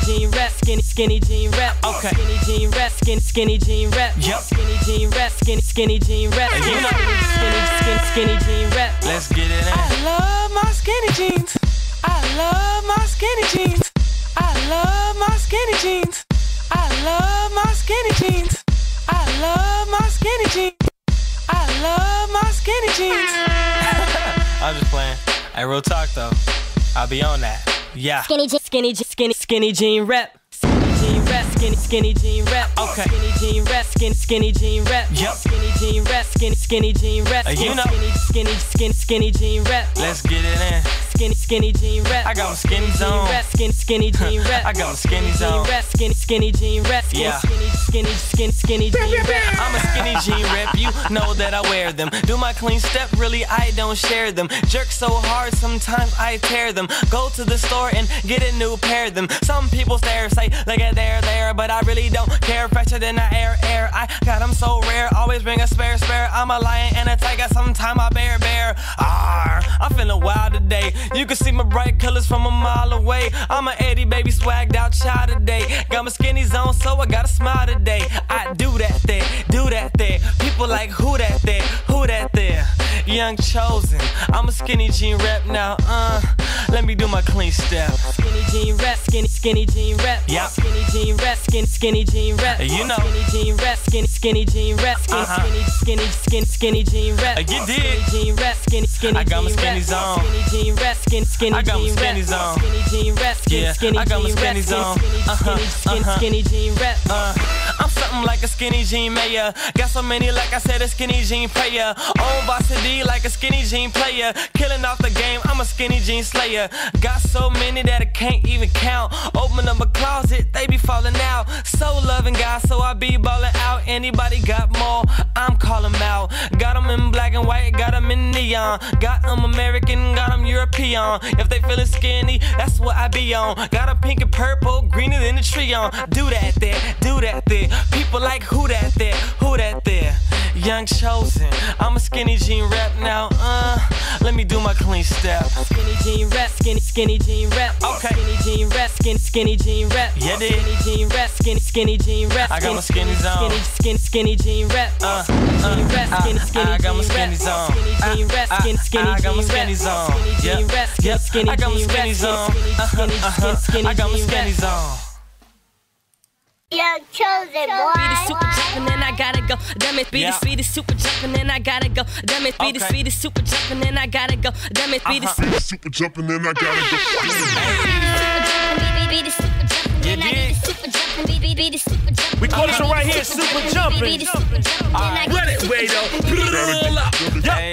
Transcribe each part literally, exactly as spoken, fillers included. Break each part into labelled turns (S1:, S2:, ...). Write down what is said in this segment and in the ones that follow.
S1: jean rep, skinny, skinny jean rep.
S2: Okay.
S1: Skinny jean rep, skinny, skinny jean rep.
S2: Yep.
S1: Skinny jean rep, skinny, skinny jean rep.
S2: And you know.
S1: Skinny, skinny, skinny jean rep.
S2: Let's get it in.
S1: I love my skinny jeans. I love my skinny jeans. I love my skinny jeans. I love my skinny jeans. I love my skinny jeans. I love my skinny jeans.
S2: I'm just playing. Hey, real talk though. I'll be on that. Yeah.
S1: Skinny, skinny, skinny, skinny jean rep. Skinny jean rep. Skinny, skinny jean rep.
S2: Okay.
S1: Skinny jean rep. Skinny, skinny jean rep.
S2: Yep.
S1: Skinny jean rep. Skinny, skinny jean rep.
S2: Uh, you know.
S1: Skinny, skinny, skinny, skinny jean rep.
S2: Let's get it in.
S1: Skinny, skinny jean rep.
S2: I got my skinnies on.
S1: Skinny, skinny jean rep.
S2: I got my skinnies on.
S1: Skinny, skinny jean rep.
S2: Yeah.
S1: Skinny, skinny, skinny, skinny jean rep.
S2: I'm a skinny jean rep, you know that I wear them. Do my clean step, really I don't share them. Jerk so hard, sometimes I tear them. Go to the store and get a new pair of them. Some people stare, say, look at there, there, but I really don't care. Fresher than the air, air. I got them so rare, always bring a spare, spare. I'm a lion and a tiger, sometime I bear, bear. Arr, I'm feeling wild today. You can see my bright colors from a mile away. I'm an Eddie baby, swagged out child today. Got my skinnies on, so I gotta smile today. I do that there, do that there. People like who that there, who that there. Young Chosen, I'm a skinny jean rep now. Uh, let me do my clean step.
S1: Skinny jean rep, skinny, skinny jean rep.
S2: Yep.
S1: Skinny jean rep, skinny, skinny jean rep.
S2: You know.
S1: Skinny jean rep, skinny, skinny jean rep. Skinny,
S2: Uh-huh.
S1: skinny, skinny, skinny, skinny jean rep.
S2: Uh, you did.
S1: Skinny jean rep, skinny, skinny
S2: I got my
S1: jean
S2: skinnies
S1: rep.
S2: on.
S1: Skinny jean rep, skinny, skinny
S2: I got my
S1: jean rep.
S2: skinnies on.
S1: Skinny jean rep, skinny,
S2: Yeah,
S1: skinny
S2: I got my
S1: jean rep.
S2: skinnies on.
S1: Skinny,
S2: Uh-huh,
S1: skinny, skinny,
S2: uh-huh.
S1: skinny jean rep.
S2: Uh, I'm something like a skinny jean mayor. Got so many, like I said, a skinny jean prayer. On varsity like a skinny jean player. Killing off the game, I'm a skinny jean slayer. Got so many that I can't even count. Open up a closet, they be falling out. So loving God, so I be balling out. Anybody got more, I'm calling out. Got them in black and white, got them in neon. Got them American, got them European. If they feeling skinny, that's what I be on. Got them pink and purple, greener than the tree on. Do that there, do that there. People like who that there, who that there. Young Chosen, I'm a skinny jean rep now. Uh, let me do my clean step.
S1: Skinny jean rep, skinny, skinny jean rep.
S2: Okay.
S1: Skinny jean rep, skinny, skinny jean rep.
S2: Yeah, dude.
S1: Skinny jean rep, skinny, skinny jean rep.
S2: I got my
S1: Skinny,
S2: skinnies on.
S1: Skinny, skinny, skinny jean rep.
S2: Uh,
S1: Skinny
S2: uh,
S1: rep, skinny, skinny
S2: I, I got my
S1: jean rep.
S2: skinnies on.
S1: Skinny jean rep,
S2: Uh,
S1: skinny,
S2: uh,
S1: skinny
S2: I got my
S1: jean rep.
S2: skinnies on.
S1: Skinny jean
S2: Yep,
S1: rep, skinny,
S2: yep.
S1: skinny
S2: I got my
S1: jean rep.
S2: skinnies on.
S1: Skinny,
S2: Uh-huh,
S1: skinny,
S2: uh-huh.
S1: skinny,
S2: I got my
S1: jean rep.
S2: skinnies on.
S3: Young Chosen, boy.
S1: Speed is super jumping and I gotta go. Damn it, speed
S2: Yeah.
S1: is speed is super jumping and I gotta go. Damn it, speed is
S2: Okay.
S1: speed is super jumping and I gotta go. Damn it, speed is
S2: Uh-huh.
S4: Super jumping and I gotta go.
S2: You did.
S5: We call this one right here super jumping. Run it, Wado. Pull up.
S2: Hey.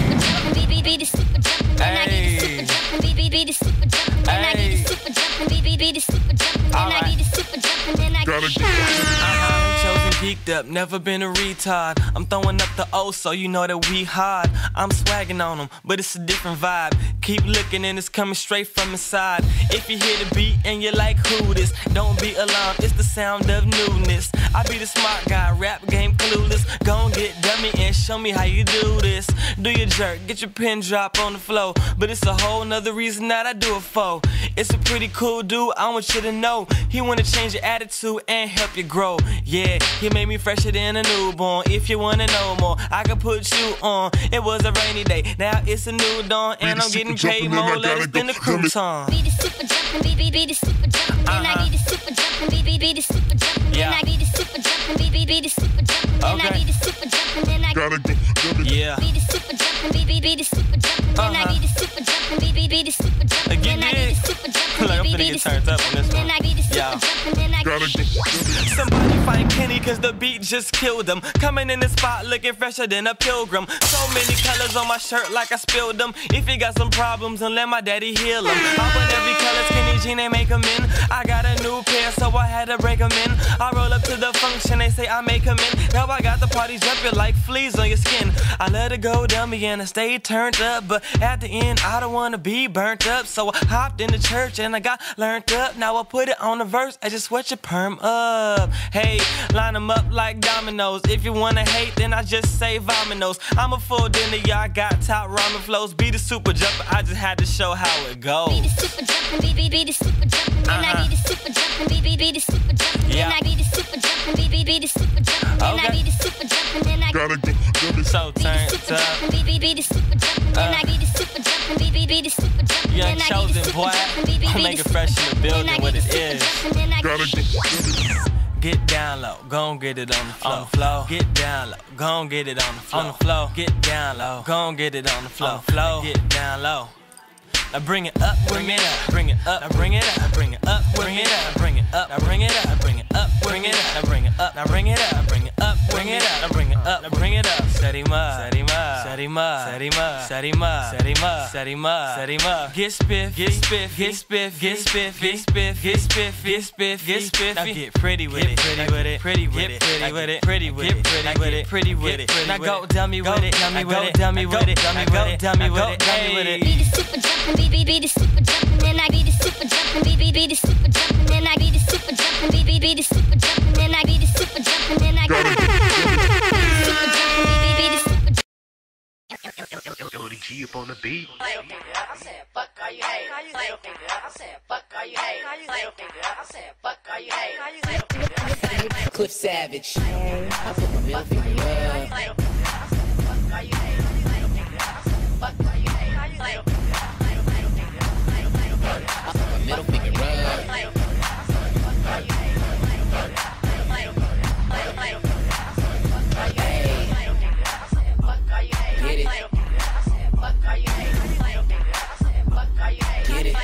S4: Gotta go.
S2: Uh-huh, chosen geeked up, never been a retard. I'm throwing up the O, so you know that we hard. I'm swagging on them, but it's a different vibe. Keep looking and it's coming straight from inside. If you hear the beat and you like who this, don't be alarmed, it's the sound of newness. I be the smart guy, rap game clueless. Gon' get dummy and show me how you do this. Do your jerk, get your pin drop on the floor. But it's a whole nother reason that I do it for. It's a pretty cool dude, I want you to know. He wanna change your attitude and help you grow. Yeah, he made me fresher than a newborn. If you wanna know more, I can put you on. It was a rainy day, now it's a new dawn. And I'm getting paid more letters than the crouton.
S3: Be the super jumping, be be be the super jumping. Then I be the super jumping, be be be the super jumping. Then I be the super jumping, be be be the super jumping. Then I be the super jumping, then I
S4: Gotta go.
S2: Yeah.
S3: be the super jumping, be be be the super jumping. Then I be the super jumping, be be be the super jumping.
S2: Like you
S3: Then I be
S2: did.
S3: the super jumping,
S2: Like I'm
S3: be
S2: finna
S3: be
S2: get
S3: the
S2: turned
S3: super
S2: up on this
S3: jumping.
S2: one.
S3: Then I be the super
S2: Yeah.
S3: jumping, then I
S4: Gotta go.
S2: Somebody find Kenny cause the beat just killed him. Coming in the spot looking fresher than a pilgrim. So many colors on my shirt like I spilled them. If you got some problems then let my daddy heal them. I want every color skinny jean they make them in. I got a new pair so I had to break them in. I roll up to the function they say I make them in. Now I got the party jumping like fleas on your skin. I let it go dummy and I stay turned up. But at the end I don't wanna be burnt up. So I hopped in the church and I got learned up. Now I put it on the verse, I just sweat your perm up. Hey, line them up like dominoes. If you wanna hate, then I just say vominos. I'm a full dinner, y'all got top ramen flows. Be the super jumper, I just had to show how it goes.
S3: be the super jumping, be be be the super jumping. Then I be the super jumping, jumping, be be be the super jumping, then I be the super jumping, be be be the super jumping, then I be the super jumping, then I
S4: Gotta go, gotta
S2: So turn
S3: super
S2: up.
S3: jumping, be be be the super jumping, then I be the super jumping, be be be the super jumping,
S2: Young
S3: then I be the
S2: chosen
S3: super
S2: boy,
S3: jumping, be be
S2: I'll
S3: be
S2: make
S3: the
S2: it fresh in the
S3: super
S2: building
S3: jumping,
S2: what
S3: then I
S2: it
S3: be the
S2: is.
S3: super jumping, then I
S4: gotta go.
S2: Get down low, gon' get it on the floor. On the floor. Get down low, gon' get it on the floor. On the floor. Get down low, gon' get it on the floor. On the floor. Get down low. Now bring it up, bring it up, bring it up, now bring it up, bring it up, bring it up, bring it up, now bring it up, bring it up, bring it up, now bring it up, now bring it up, bring it up, bring it up, now bring it up, now bring it up. Set him up, set him up, set him up, set him up, set him up, set him up, set him up, set him up. Get spiff, get spiff, get spiff, get spiff, get spiff, get spiff, get spiff, get spiff. Now get pretty with it, pretty with it, pretty with it, pretty with it, pretty with it, pretty with it, pretty with it. Now go dummy with it, dummy with it, dummy with it, dummy with it, dummy with it, dummy with it.
S3: Be the super jumping, be be be the super jumping, then I be the super jumping, be be be the super jumping, then I be the super jumping, be be be the super jumping, then I be the super jumping, then I be the super jumping, be be be the super jumping.
S5: Yo, the G up on the beat.
S6: I said, fuck all you hate. I said, fuck all you hate. I said, fuck all you hate.
S7: Cliff Savage. I put my middle finger up.
S6: Fuck all you hate. Fuck all you hate.
S7: I put my middle finger up. Get it. Get it.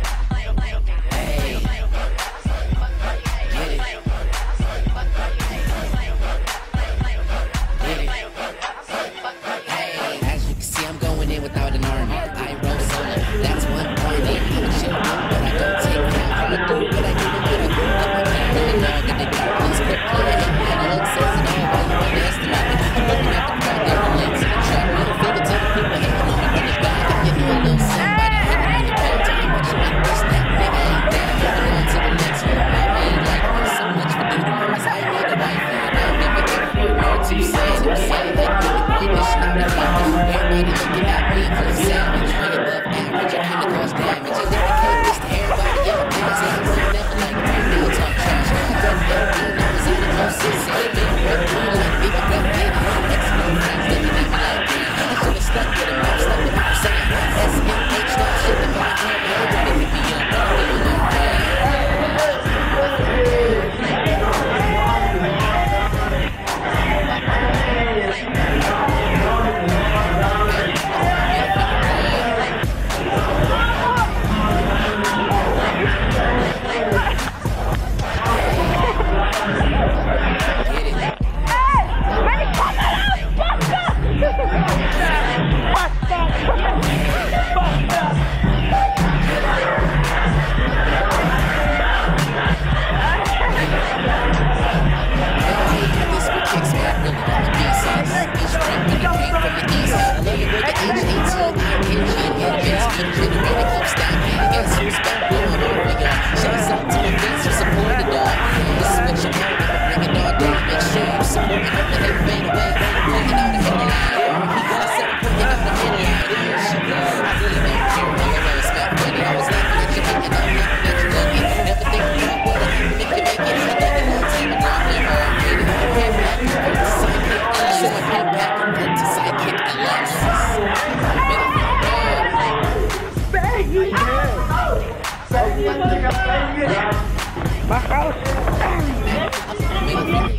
S7: Hey, as you can see, I'm going in without an army. I roll solo, that's one party. I'm a chill dude, but I don't take care. I'm a dude, but I do it what I do. Let my cat in the dog in the dark. Please quit playing. And it looks says it all while you underestimate me. I'm looking at the crowd, they're related to the track. Middle finger to the people hating on me, run it back. You know a little somebody hitting on the pound. Tell me what you like, this, that, nigga ain't that. Moving on to the next one. Mama ain't like me, so much for duty mamas. I ain't need a wife, and I don't give a fuck for a word to say. To say that boy, this not a fuck. Everybody looking at me, I'm savage. Way above average, I came to cause damage. I dedicate this to everybody in my past. I'm never like me, now talk trash. I got everything, I was in the most sincere. Being real, real, like people got me. Ex-girl friends looking at me like me. I should've stuck with them, I'm stuck with what I'm saying. S M H, that shit, the ball, everybody make me young, but I'm living on that. My house.